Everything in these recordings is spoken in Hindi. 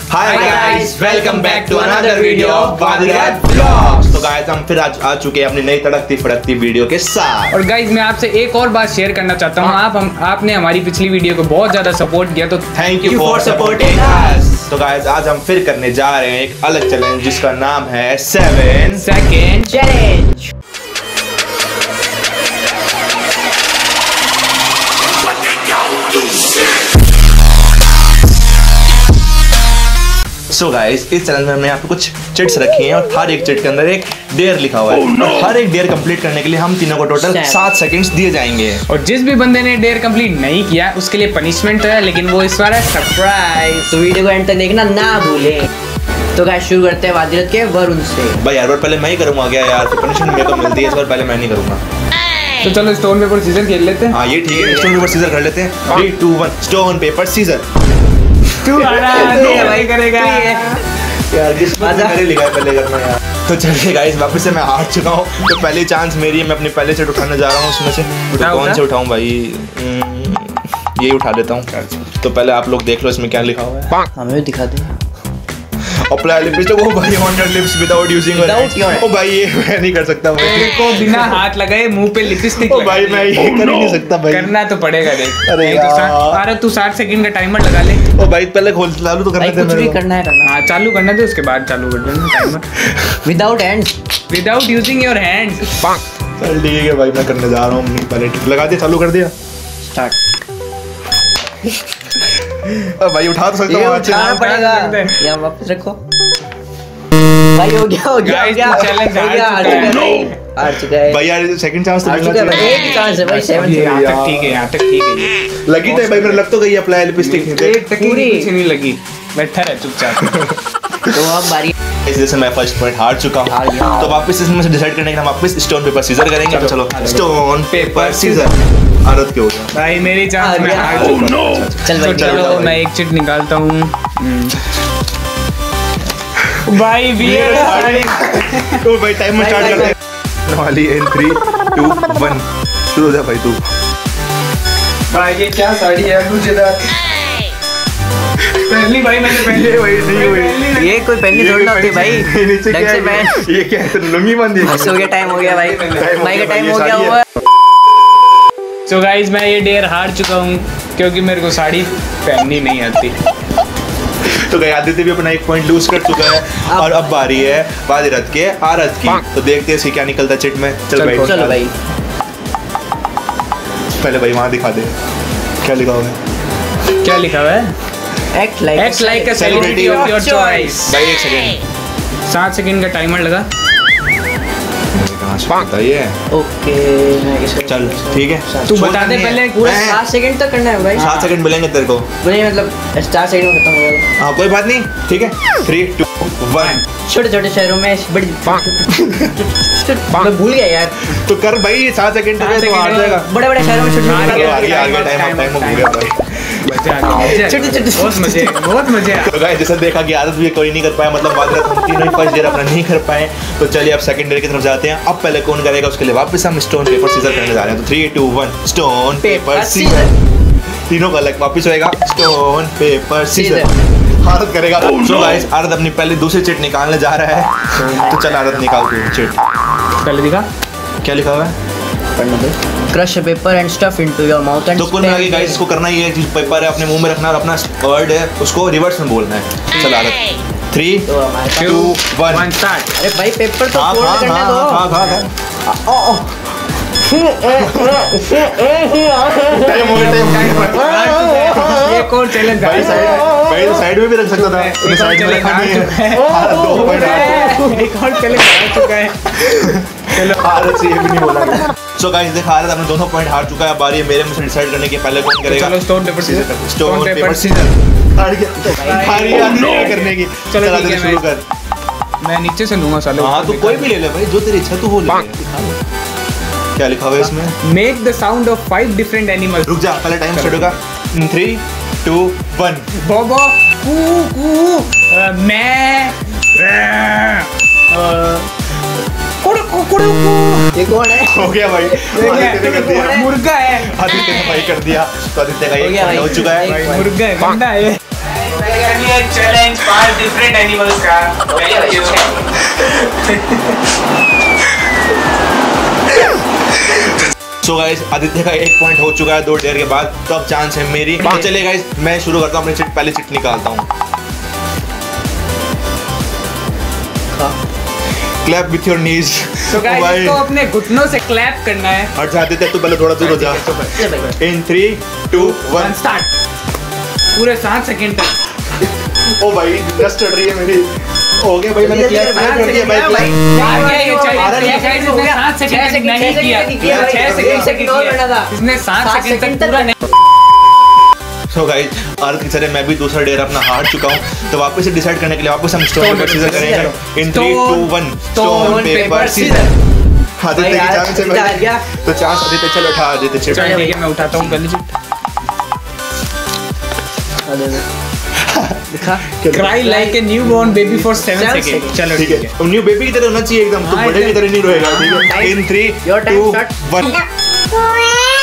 Hi guys, welcome back to another video of वादिरात व्लॉग्स। तो गाइस हम फिर आज आ चुके हैं अपनी नई तड़कती फड़कती वीडियो के साथ। और गाइस मैं आपसे एक और बात शेयर करना चाहता हूँ। आपने हमारी पिछली वीडियो को बहुत ज्यादा सपोर्ट किया, तो thank you for supporting us. तो गाइस आज हम फिर करने जा रहे हैं एक अलग चैलेंज जिसका नाम है 7 सेकंड चैलेंज। सो गाइस इस चैनल में हमने यहाँ पे कुछ चिट्स रखी हैं और हर एक चिट के अंदर एक डेयर लिखा हुआ है। और हर एक डेयर कंप्लीट करने के लिए हम तीनों को टोटल 7 सेकंड्स दिए जाएंगे। और जिस भी बंदे ने डेयर कंप्लीट नहीं किया उसके लिए पनिशमेंट है, लेकिन वो इस बार है सरप्राइज। तो वीडियो को एंड तक देखना ना भूलें। तो गाइस शुरू करते हैं वादिरात के वरुण से। भाई यार पहले मैं ही करूँगा क्या यार, पनिशमेंट मेरे को मिलती है इस बार, पहले मैं नहीं करूँगा। तो चलो स्टोन पेपर सीजर खेल लेते हैं। हाँ ये ठीक है, स्टोन पेपर सीजर कर लेते हैं। 3 2 1 स्टोन पेपर सीजर। तू भाई करेगा यार मैंने लिखा है पहले करना यार। तो चलिए गाइस वापस से मैं हार चुका हूँ, तो पहली चांस मेरी है, मैं अपनी पहले सेट उठाने जा रहा हूँ। उसमें से कौन से उठाऊँ भाई, यही उठा लेता हूँ। तो पहले आप लोग देख लो इसमें क्या लिखा हुआ है, हमें भी दिखा दे। Apply lipstick. ओ भाई on your lips without using ओ भाई ये मैं नहीं कर सकता भाई। तेरे को बिना हाथ लगाए मुंह पे लिपस्टिक ओ भाई मैं ये कर ही नहीं सकता भाई। करना तो पड़ेगा देख। अरे अरे तू 60 सेकंड का टाइमर लगा ले। ओ भाई पहले खोल चालू तो करना कुछ भी करना है करना। हाँ चालू करना दे, उसके बाद चालू कर देना timer. Without hands, without using your hands. चल ठीक है भाई मैं करने जा रहा हूँ। पहले लगा दिया, चालू कर दिया, स्टार्ट। भाई उठा तो सकता हूँ, उठाना पड़ेगा। यहाँ वापस रखो भाई। हो गया चैलेंज हार चुका है भाई यार सेकंड चांस तो मिलना चाहिए। एक चांस है भाई। 7 यहाँ तक ठीक है, यहाँ तक ठीक है। लगी तो भाई मेरे लग तो गई अप्लाई लिपस्टिक एक तक पूरी कुछ नहीं लगी, बैठा रह चुपचाप। तो अब बारी जैसे मैं फर्स्ट पॉइंट हार चुका हूँ, तो वापस इसमें से डिसाइड करने के लिए हम वापस स्टोन पेपर सीजर करेंगे। तो चलो स्टोन पेपर सीजर। आदत के हो गया भाई मेरी चांस में हार चुका हूँ। चल भाई चलो मैं एक चिट निकालता हूँ भाई। तो भाई टाइमर स्टार्ट करते हैं वाली इन 3 2 1 शुरू हो जा भाई तू। भाई ये क्या साड़ी है मुझे पहली भाई मैंने पहले वही नहीं हुई। ये कोई पहली थोड़ी ना होती भाई। ढंग से पहन। ये क्या है, लुंगी बांधी है। हो गया, टाइम हो गया भाई। भाई का टाइम हो गया हुआ। सो गाइस मैं ये डेयर हार चुका हूँ क्योंकि मेरे को साड़ी पहननी नहीं आती। तो गई आदित्य भी अपना 1 पॉइंट लूज कर चुका है और अब बारी है वादिरात के आरत की। तो देखते हैं इसकी क्या निकलता है चिट में। चल भाई चलो भाई पहले भाई वहाँ दिखा दे क्या लिखा हुआ है। क्या लिखा हुआ है? Act like a celebrity of your choice. भाई 1 सेकंड 7 सेकंड का टाइमर लगा। ये ओके चल ठीक है, तू बता दे पहले। पूरा 7 सेकंड तक करना है भाई। 7 सेकंड मिलेंगे तेरे को। नहीं मतलब 4 सेकंड में खत्म हो जाएगा। हाँ कोई बात नहीं, ठीक है 3 2 1। छोटे छोटे शहरों में बड़ी मैं भूल गया यार। तो कर भाई 7 सेकंड तक तो आ जाएगा। बड़े बड़े शहरों में छोटे टाइम हो गया भाई। बहुत मजे। तो गाइस जैसा देखा कि आदत भी कोई नहीं कर पाया, मतलब वादिरात हम तीनों ही फर्स्ट डेयर अपना नहीं कर पाए। तो चलिए अब सेकंड डेयर की तरफ जाते हैं। अब पहले कौन करेगा उसके लिए वापस हम स्टोन पेपर सीजर करने जा रहे हैं। तो 3 2 1 स्टोन पेपर सीजर। तीनों का अलग वापस होएगा स्टोन पेपर सीजर। आदत करेगा। सो गाइस आदत अपनी पहले दूसरी चिट निकालने जा रहा है। तो चल आदत निकाल तू चिट। पहले दिखा क्या लिखा हुआ है। Crush paper and stuff into your mouth and. तो कुल मिला के गाइस इसको करना ही है कि पेपर है अपने मुंह में रखना और अपना वर्ड है उसको रिवर्स में बोलना है। चल आदत 3 2 1 स्टार्ट। अरे भाई पेपर तो फोल्ड करने दो। ये कौन चैलेंज भाई साइड में भी रख सकता था। साइड में रखा नहीं है। 2 पॉइंट एक और चैलेंज हार चुका है। चलो आदत से ये भी नहीं बोला गया। सो गाइस देखा आदत अपने दोनों पॉइंट हार चुका है। बारी है मेरे में से डिसाइड करने के पहले कौन करेगा। चलो stone paper scissor. Stone paper scissor हार गया। बारी है करने की। चलो आदत शुरू कर। मैं नीचे से लूंगा साले। हाँ तू कोई भी ले ले भाई, जो तेरी इच्छा तू वो ले। क्या लिखा हुआ है इसमें? Make the sound of 5 different animals. रुक जा पहले टाइम स्टार्ट होगा। 3 2 1 बोबो कू कू मैं ये कौन है? हो गया भाई। आदित्य ने कर दिया। मुर्गा है। आदित्य ने भाई कर दिया। तो आदित्य का 1 पॉइंट हो चुका है। मुर्गा है, गंदा है। चैलेंज डिफरेंट एनिमल्स का। सो गाइस आदित्य का 1 पॉइंट हो चुका है 2 डेयर के बाद, तो अब चांस है मेरी। तो चलिए गाइस मैं शुरू करता हूँ अपनी चिट, पहली चिट निकालता हूँ। Clap with your knees. तो गाइस इसको अपने घुटनों से क्लैप करना है। हट जा आदित्य, तू पहले थोड़ा दूर हो जा। In 3 2 1 start. पूरे 7 सेकंड तक। ओ भाई दस्त चढ़ रही है मेरी। हो गया भाई, मैंने क्लैप कर दिया भाई। इसने 7 सेकंड तक पूरा नहीं। सो गाइस आरत की तरह मैं भी दूसरा डेयर अपना हार चुका हूँ, तो वापस से डिसाइड करने के लिए वापस हम स्टोन पेपर सीजर करेंगे। In 3 2 1 stone paper scissor. Aditya की चांस है भाई, तो चांस आदित्य, चलो उठा आदित्य चिट। चलो ठीक है मैं उठाता हूँ पहले chit. Cry like a newborn baby for 7 seconds। चलो ठीक है, न्यू बेबी की तरह होना चाहिए एकदम, तो बड़े की तरह नहीं रोएगा। ठीक है, इन 3 2 1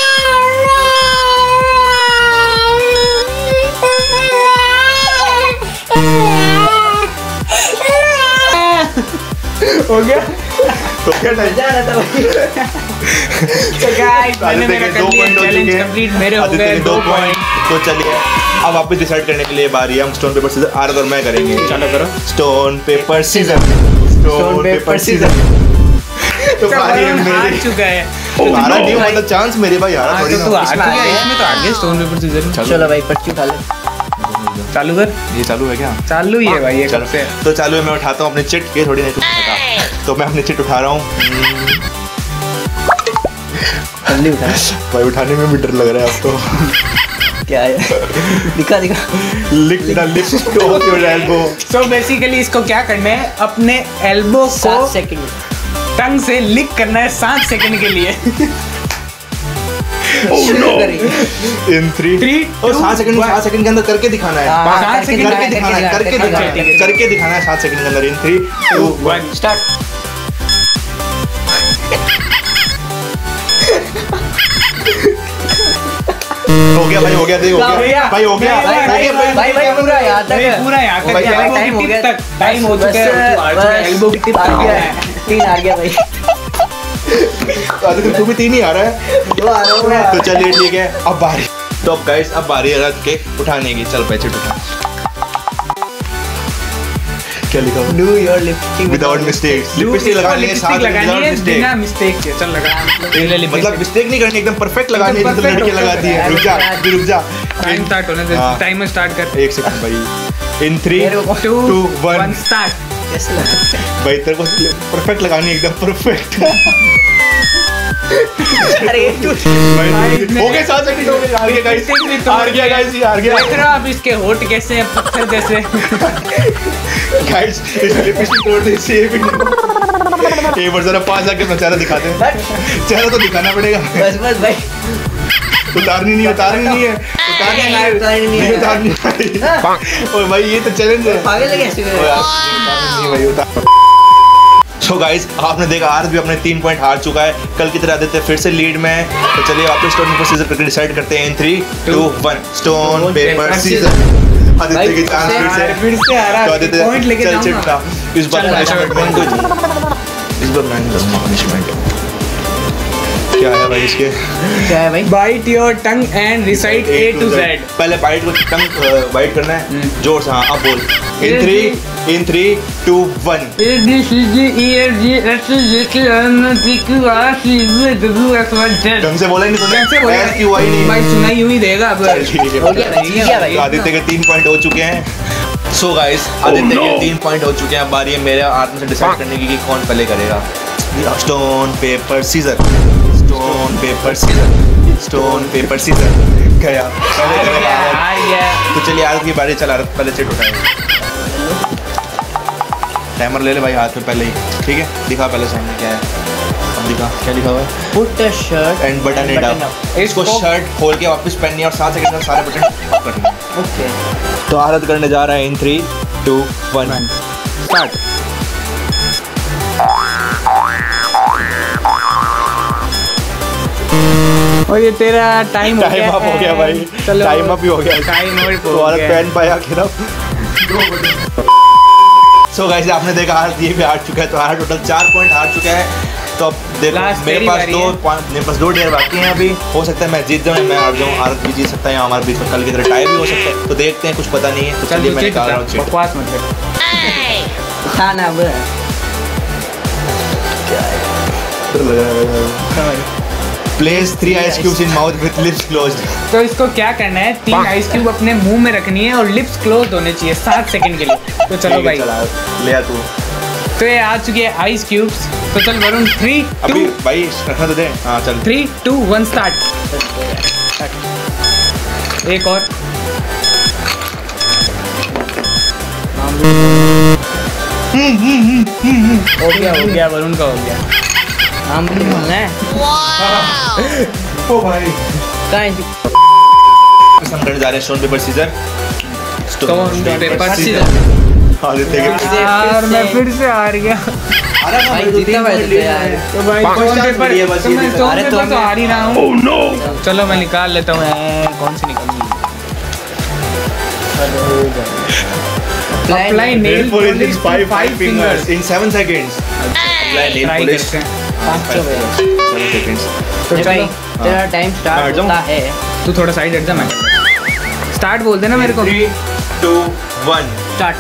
हो गया। तो क्या टाइम जा रहा था भाई। तो गाइस मैंने मेरा कर लिया, चैलेंज कंप्लीट, मेरे हो गए 2 पॉइंट। तो चलिए अब वापस डिसाइड करने के लिए बारी है, हम स्टोन पेपर सीजर आरत और मैं करेंगे। चलो करो। Stone paper scissor, stone paper scissor. तो बारी है हार मेरी। चुका है। तुम्हारा नहीं मतलब चांस मेरे भाई यार थोड़ी तो तू हार चुका है, इसमें तो आगे स्टोन पेपर सीजर। चलो भाई पर्ची उठा ले। चालू कर। ये चालू है क्या? चालू ही है भाई ये। चलो तो चालू है, मैं उठाता हूँ अपनी चिट। ये थोड़ी नहीं कुछ, तो मैं अपनी चिट उठा रहा हूँ। जल्दी उठा। भाई उठाने में भी डर लग रहा है अब तो। क्या है? दिखा दिखा। Lick the lips of your elbow. So basically इसको क्या करना है, अपने एल्बो को 7 सेकंड टंग से लिक करना है 7 सेकंड के लिए। शुरू करेंगे। इन 3 और 7 सेकंड 7 सेकंड के अंदर करके दिखाना है। हाँ, 7 सेकंड करके दिखाना है, करके दिखाना है, करके दिखाना है 7 सेकंड के अंदर। In 3 2 1 start. हो गया भाई, हो गया, देख हो गया भाई, हो गया भाई पूरा याद भाई है। पूरा यहाँ भाई, तक टाइम हो गया। टाइम हो चुका है। एल्बो की टिप आ गया। 3 आ गया भाई। तो तू भी 3 ही आ रहा है। 2 आ रहा है। तो चलिए ठीक है, अब बारी। तो अब गाइस अब बारी है रख के उठाने की। चल पैसे उठा। क्या लिखा हुआ? Do your lipstick without mistakes. Lipstick लगानी है साथ में विदाउट मिस्टेक। बिना मिस्टेक के। चल लगा। मतलब मिस्टेक नहीं करनी, एकदम परफेक्ट लगानी है, जितने लड़के लगाती है। रुक जा रुक जा। टाइम स्टार्ट होने दे। हाँ। टाइमर स्टार्ट कर। 1 सेकंड भाई। In 3 2 2 1 start. कैसे लगा? भाई तेरे को परफेक्ट लगानी है, एकदम परफेक्ट। अरे भाई हो गए 7 सेकंड हो गए। हार गया गाइस, हार गया गाइस, हार गया। देख रहे हो आप इसके होठ कैसे हैं, पत्थर जैसे। गाइस इस लिपस्टिक तोड़ दे से भी नहीं। एक बार जरा पास जाके अपना चेहरा दिखाते हैं। चेहरा तो दिखाना पड़ेगा। बस बस भाई। उतारनी नहीं है, उतारनी नहीं है, उतारनी नहीं है, उतारनी है। ओए भाई ये तो चैलेंज है। पागल है कैसे? ओए यार, उतारनी नहीं भाई, उतार। सो गाइस आपने देखा आरत भी अपने 3 पॉइंट हार चुका है। कल की तरह आदित्य फिर से लीड में है। तो चलिए वापस स्टोन पेपर सीजर करके डिसाइड करते हैं। In 3 2 1 stone paper scissor. Aditya की चांस फिर से आ रहा तो है। आदित्य पॉइंट लेके चल जाऊंगा। चिपटा। इस बार पनिशमेंट मैं इनको इस बार मैं दूंगा पनिशमेंट। क्या है भाई इसके? क्या है भाई? Bite your tongue and recite A to Z। पहले बाइट को टंग बाइट करना है जोर से। हाँ अब बोल। इन 3 2 1 ढंग से बोला ही नहीं तूने। कैसे बोला? ऐसे क्यों आई नहीं? भाई सुना यूं ही देगा अब। चल ठीक है। हो गया भाई, जीत गया भाई। तो आदित्य के 3 पॉइंट हो चुके हैं। सो गाइस आदित्य के 3 पॉइंट हो चुके हैं। अब बारी है मेरे आत्म से डिसाइड करने की कि कौन पहले करेगा। Stone paper scissor, stone paper scissor, stone paper scissor. गया पहले करेगा आरत। तो चलिए आरत की बारी। चल आरत पहले चिट उठाए। टाइमर ले ले भाई हाथ में पहले ही। ठीक है दिखा पहले सामने क्या है। अब दिखा क्या लिखा हुआ है। Put a shirt and button it up. इसको शर्ट खोल के वापस पहननी है और 7 सेकंड में सारे बटन ऑफ करने हैं। ओके। तो आरत करने जा रहा है। In 3 2 1 start. और ये तेरा टाइम टाइम अप हो गया भाई। चलो टाइम अप ही हो गया। टाइम और तो औरत पहन पाया आखिर अब। सो गाइस आपने देखा आरत ये भी हार चुका है, तो आरत टोटल 4 पॉइंट हार चुका है। तो अब देखो मेरे पास 2 डेयर बाकी हैं अभी। हो सकता है मैं जीत जाऊँ, मैं हार जाऊँ, आरत भी जीत सकता है, या हमारे बीच में कल की तरह टाई भी हो सकता है। तो देखते हैं, कुछ पता नहीं है। तो चलिए मैं निकाल रहा हूँ चिट। बकवास मत कर। खाना अब place 3 ice cubes in mouth with lips closed. तो इसको क्या करना है, 3 आइस क्यूब अपने मुंह में रखनी है और लिप्स क्लोज होने चाहिए 7 सेकंड के लिए। तो चलो भाई ले आ तू। तो ये आ चुकी है आइस क्यूब्स। तो चल वरुण 3 अभी 2 भाई रखना तो दे। हाँ चल 3 2 1 स्टार्ट। एक और हो गया वरुण का हो गया। आम भी बोलना है। ओ भाई कहाँ हम करने जा रहे हैं stone paper scissor. Stone paper scissor. यार मैं फिर से हार गया। भाई जीतना भाई यार। तो भाई स्टोन पेपर तो मैं स्टोन पेपर तो हार ही रहा हूँ। चलो मैं निकाल लेता हूँ। कौन सी निकालूँ? Apply nail polish in 5 fingers in 7 seconds. Apply nail Try polish करते हैं। 7 seconds. तो भाई चलो तेरा टाइम स्टार्ट होता है। तू थोड़ा साइड हट जा। मैं स्टार्ट बोल देना मेरे को। 3 2 1 स्टार्ट।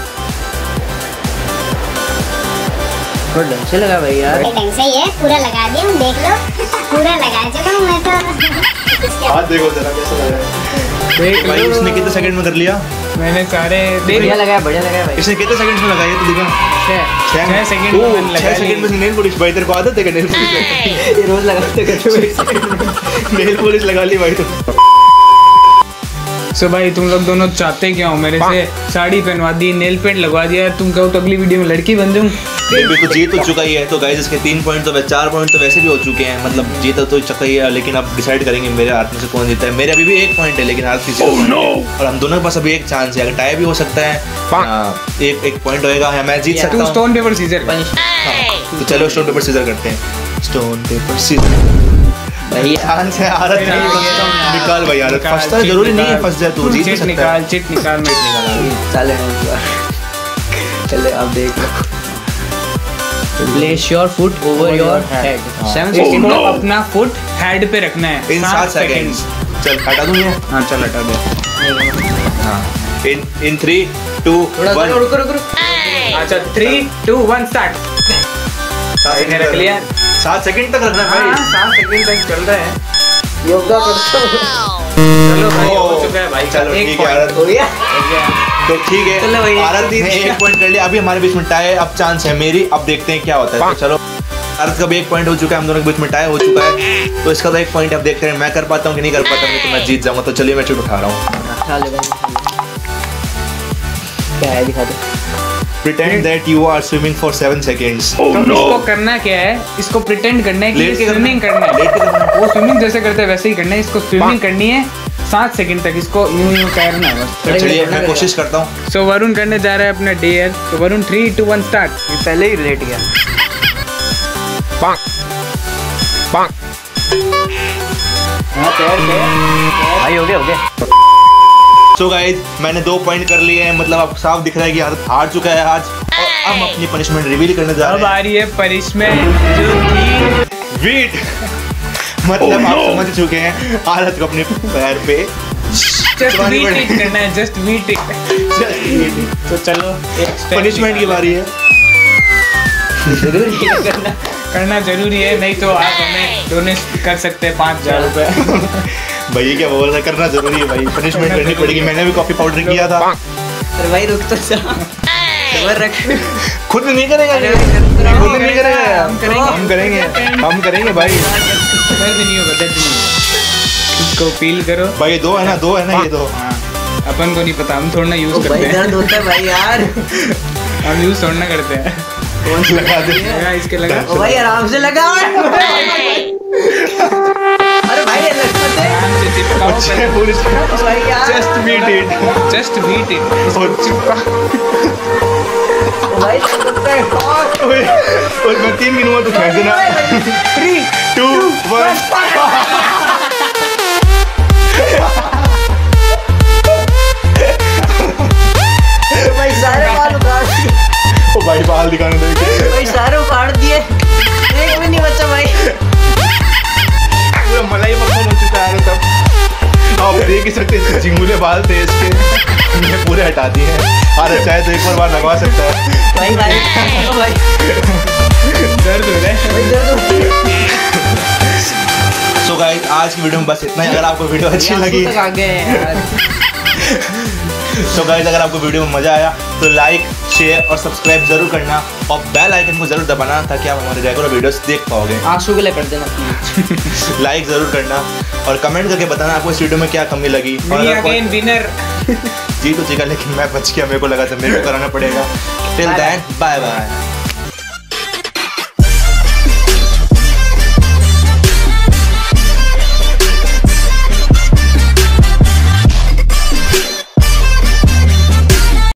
थोड़ा ढंग से लगा भाई यार। ढंग से ये पूरा लगा दिया हूँ, देख लो पूरा लगा चुका हूँ मैं तो। हाथ देखो जरा कैसा लग रहा है। देख भाई लो। इसने कितने सेकंड में कर लिया? मैंने सारे बढ़िया लगा भाई। इसने कितने सेकंड्स में लगाया तो दिखा? 6 सेकंड में मैंने लगा 6 सेकंड में नेल पॉलिश। भाई तेरे को आदत है क्या नेल पॉलिश? ये रोज लगाते करते नेल पॉलिश लगा ली भाई तो। सो भाई तुम लोग दोनों चाहते क्या हो मेरे से? साड़ी पहनवा दी, नेल पेंट लगवा दिया। तुम कहो तो अगली वीडियो में लड़की बन जाऊँ। भी तो जीत हो चुका ही है। तो गाइस इसके 3 पॉइंट तो 4 पॉइंट तो वैसे भी हो चुके हैं। मतलब जीत तो चुका ही है, लेकिन अब डिसाइड करेंगे मेरे हाथ में से कौन जीता है। मेरे अभी भी 1 पॉइंट है, लेकिन हाथ किसी और हम दोनों के पास अभी एक चांस है। अगर टाई भी हो सकता है, एक पॉइंट होएगा, मैं जीत सकता तू हूँ। Stone paper scissor. तो चलो स्टोन पेपर सीजर करते हैं। स्टोन पेपर सीजर भाई चांस है। आरत निकाल भाई। आरत फंसता है, जरूरी नहीं है फंस जाए। तू जीत चिट सकता है। निकाल, चिट निकाल, मैं चले चले अब देख लो। Place your foot over your head. 7 second इसको अपना फुट हेड पे रखना है इन 7 सेकंड्स। चल हटा दूं ये? हाँ चल हटा दे। हाँ इन 3 2 1 रुको। अच्छा 3 2 1 स्टार्ट। रख लिया। 7 सेकंड तक रखना है भाई। 7 सेकंड तक चल रहा है। योगा करता हूँ। चलो भाई हो चुका है भाई। चलो एक ठीक है point आरत। हो गया। तो ठीक चलो भाई, है आरत ने 1 पॉइंट कर लिया। अभी हमारे बीच में टाई है। अब चांस है मेरी। अब देखते हैं क्या होता है। तो चलो आरत का भी 1 पॉइंट हो चुका है, हम दोनों के बीच में टाई हो चुका है। तो इसका तो 1 पॉइंट अब देखते हैं मैं कर पाता हूँ कि नहीं कर पाता हूँ। तो मैं जीत जाऊंगा। तो चलिए मैं चुट उठा रहा हूँ। खा ले भाई। क्या है दिखा दो। Pretend that you are swimming for 7 seconds. तो इसको करना क्या है? इसको प्रिटेंड करना है कि लेट के स्विमिंग करना लेट के करना है। वो स्विमिंग जैसे करते हैं वैसे ही करना है। इसको स्विमिंग करनी है 7 सेकंड तक। इसको यूं तैरना है बस। तो चलिए मैं कोशिश करता हूँ। सो वरुण करने जा रहा है अपना डेयर। तो वरुण 3 2 1 स्टार्ट। पहले ही लेट गया। हाँ तैर भाई हो गया। सो गाइस मैंने 2 पॉइंट कर लिए हैं। मतलब अब साफ दिख रहा है कि आरत हार चुका है आज। और अब हम अपनी पनिशमेंट रिवील करने जा अब रहे आ हैं। रही है पनिशमेंट जो थी वीट मतलब आप समझ चुके हैं। आरत को अपने पैर पे जस्ट वीट इट करना है। Just beat it. तो चलो एक step पनिशमेंट की बारी है। करना जरूरी है, नहीं तो आप हमें डोनेट कर सकते हैं 5000 रुपए। भाई क्या बोल रहा है, करना जरूरी है भाई। पनिशमेंट करनी पड़ेगी। मैंने भी कॉफी पाउडर किया था। अरे भाई रुक तो जा। सबर रख। खुद नहीं करेगा अरे खुद नहीं करेगा। हम करेंगे। हम करेंगे भाई। दर्द नहीं होगा, दर्द नहीं होगा। इसको फील करो भाई ये 2 है ना, 2 है ना ये 2। हाँ, अपन को नहीं पता, हम थोड़ा ना यूज करते भाई हैं। दर्द होता है भाई यार। हम यूज थोड़ा ना करते हैं। कौन सा लगा दे? लगा इसके लगा। ओ भाई आराम से लगा। अरे भाई आराम से चिपकाओ पहले। भाई यार। Just beat it. Just beat it. चिपका। भाई और मैं 3 गिनूंगा तो फेंक देना। 3 2 1 भाई दिखाने दो। भाई सारे उखाड़ दिए, एक भी नहीं बचा भाई। पूरा मलाई मक्खन हो चुका है तब। आप देख ही सकते झिंगुले बाल थे इसके, हमने पूरे हटा दिए हैं। और चाहे तो एक बार लगवा सकता है। भाई भाई भाई दर्द हो रहा है। भाई दर्द हो रहा है। सो गाइस आज की वीडियो में बस इतना ही। अगर आपको वीडियो अच्छी लगी तक आ गए हैं यार। तो गाइस अगर आपको वीडियो में मजा आया तो लाइक शेयर और सब्सक्राइब जरूर करना और बेल आइकन को जरूर दबाना ताकि आप हमारे रेगुलर वीडियोस देख पाओगे। आंसू के लिए कर देना प्लीज। लाइक जरूर करना और कमेंट करके बताना आपको इस वीडियो में क्या कमी लगी। और नहीं अगर कोई- अगेन विनर। जी तो ठीक है, लेकिन मैं बच गया, मेरे को लगा था मेरे को कराना पड़ेगा। Till then bye bye.